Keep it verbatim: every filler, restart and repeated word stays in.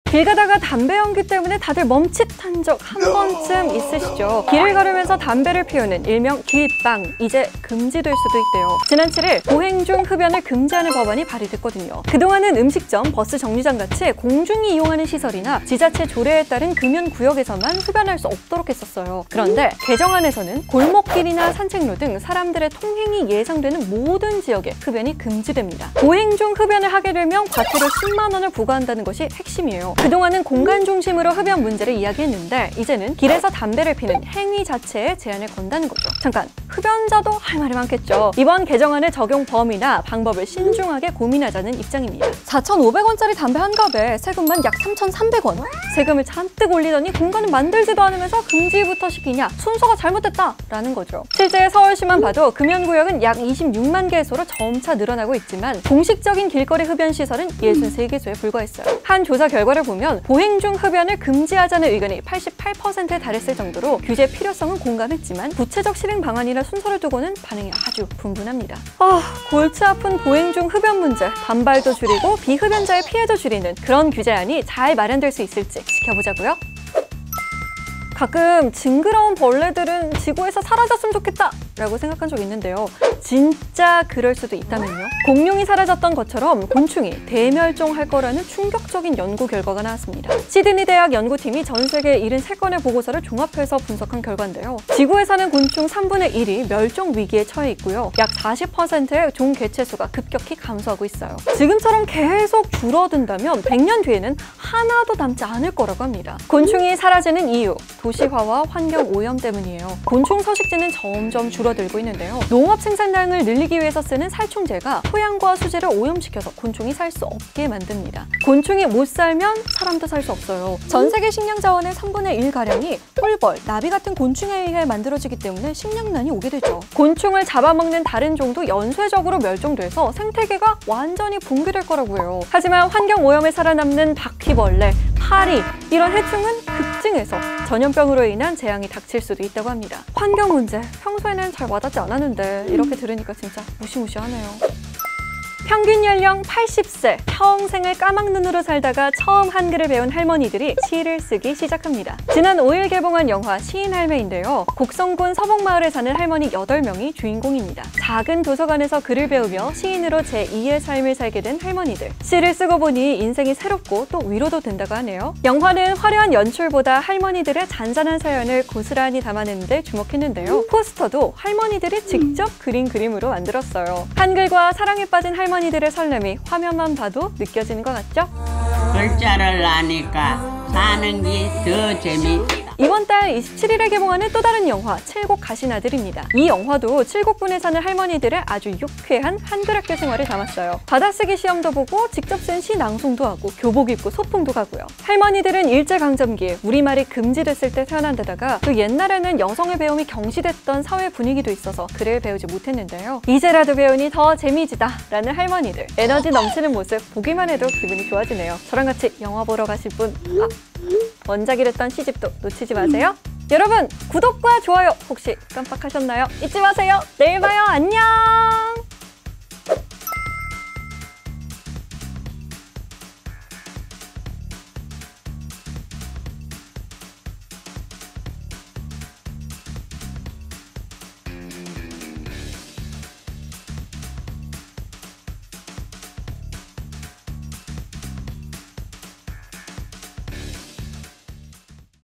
길 가다가 담배 연기 때문에 다들 멈칫한 적 한 번쯤 있으시죠? 길을 걸으면서 담배를 피우는 일명 길빵, 이제 금지될 수도 있대요. 지난 칠 일 보행 중 흡연을 금지하는 법안이 발의됐거든요. 그동안은 음식점, 버스 정류장 같이 공중이 이용하는 시설이나 지자체 조례에 따른 금연 구역에서만 흡연할 수 없도록 했었어요. 그런데 개정안에서는 골목길이나 산책로 등 사람들의 통행이 예상되는 모든 지역에 흡연이 금지됩니다. 보행 중 흡연을 하게 되면 과태료 십만 원을 부과한다는 것이 핵심이에요. 그동안은 공간 중심으로 흡연 문제를 이야기했는데 이제는 길에서 담배를 피는 행위 자체에 제한을 건다는 거죠. 잠깐, 흡연자도 할 말이 많겠죠. 이번 개정안의 적용 범위나 방법을 신중하게 고민하자는 입장입니다. 사천오백 원짜리 담배 한 갑에 세금만 약 삼천삼백 원. 세금을 잔뜩 올리더니 공간을 만들지도 않으면서 금지부터 시키냐? 순서가 잘못됐다라는 거죠. 실제 서울시만 봐도 금연구역은 약 이십육만 개소로 점차 늘어나고 있지만 공식적인 길거리 흡연 시설은 육십삼 개소에 불과했어요. 한 조사 결과를 보면 보행 중 흡연을 금지하자는 의견이 팔십팔 퍼센트에 달했을 정도로 규제 필요성은 공감했지만 구체적 실행 방안이나 순서를 두고는 반응이 아주 분분합니다. 아, 골치 아픈 보행 중 흡연 문제, 반발도 줄이고 비흡연자의 피해도 줄이는 그런 규제안이 잘 마련될 수 있을지 지켜보자고요. 가끔 징그러운 벌레들은 지구에서 사라졌으면 좋겠다 라고 생각한 적 있는데요. 진짜 그럴 수도 있다면요. 공룡이 사라졌던 것처럼 곤충이 대멸종할 거라는 충격적인 연구 결과가 나왔습니다. 시드니 대학 연구팀이 전 세계 칠십삼 건의 보고서를 종합해서 분석한 결과인데요. 지구에 사는 곤충 삼분의 일이 멸종 위기에 처해 있고요. 약 사십 퍼센트의 종 개체수가 급격히 감소하고 있어요. 지금처럼 계속 줄어든다면 백 년 뒤에는 하나도 남지 않을 거라고 합니다. 곤충이 사라지는 이유, 도시화와 환경 오염 때문이에요. 곤충 서식지는 점점 줄어들고 있는데요. 농업 생산량을 늘리기 위해서 쓰는 살충제가 토양과 수질을 오염시켜서 곤충이 살 수 없게 만듭니다. 곤충이 못 살면 사람도 살 수 없어요. 전 세계 식량 자원의 삼분의 일가량이 꿀벌, 나비 같은 곤충에 의해 만들어지기 때문에 식량난이 오게 되죠. 곤충을 잡아먹는 다른 종도 연쇄적으로 멸종돼서 생태계가 완전히 붕괴될 거라고 해요. 하지만 환경 오염에 살아남는 바퀴벌레, 파리 이런 해충은 급증해서 전염병으로 인한 재앙이 닥칠 수도 있다고 합니다. 환경 문제, 평소에는 잘 와닿지 않았는데 이렇게 들으니까 진짜 무시무시하네요. 평균 연령 팔십 세, 평생을 까막눈으로 살다가 처음 한글을 배운 할머니들이 시를 쓰기 시작합니다. 지난 오 일 개봉한 영화 시인할매인데요. 곡성군 서복마을에 사는 할머니 여덟 명이 주인공입니다. 작은 도서관에서 글을 배우며 시인으로 제이의 삶을 살게 된 할머니들. 시를 쓰고 보니 인생이 새롭고 또 위로도 된다고 하네요. 영화는 화려한 연출보다 할머니들의 잔잔한 사연을 고스란히 담아내는 데 주목했는데요. 포스터도 할머니들이 직접 그린 그림으로 만들었어요. 한글과 사랑에 빠진 할머니 할머니들의 설렘이 화면만 봐도 느껴지는 것 같죠? 글자를 아니까 사는 게 더 재밌다. 이번 달 이십칠 일에 개봉하는 또 다른 영화 칠곡 가신 아들입니다. 이 영화도 칠곡군에 사는 할머니들의 아주 유쾌한 한글 학교 생활을 담았어요. 받아쓰기 시험도 보고 직접 쓴 시 낭송도 하고 교복 입고 소풍도 가고요. 할머니들은 일제강점기에 우리말이 금지됐을 때 태어난 데다가 또 옛날에는 여성의 배움이 경시됐던 사회 분위기도 있어서 글을 배우지 못했는데요. 이제라도 배우니 더 재미지다 라는 할머니들. 에너지 넘치는 모습 보기만 해도 기분이 좋아지네요. 저랑 같이 영화 보러 가실 분, 아, 원작이랬던 시집도 놓치지 마세요. 여러분, 구독과 좋아요 혹시 깜빡하셨나요? 잊지 마세요. 내일 봐요. 안녕.